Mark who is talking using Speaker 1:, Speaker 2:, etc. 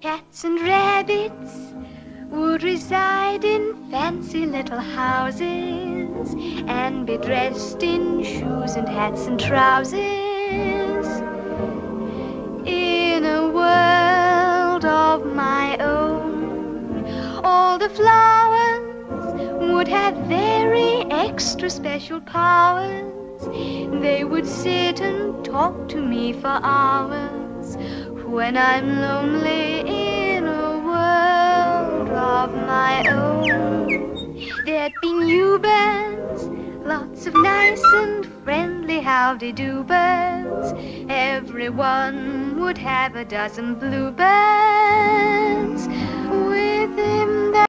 Speaker 1: Cats and rabbits would reside in fancy little houses and be dressed in shoes and hats and trousers. In a world of my own, all the flowers would have very extra special powers. They would sit and talk to me for hours when I'm lonely in a world of my own. There'd be new birds, lots of nice and friendly howdy-do birds. Everyone would have a dozen bluebirds with him.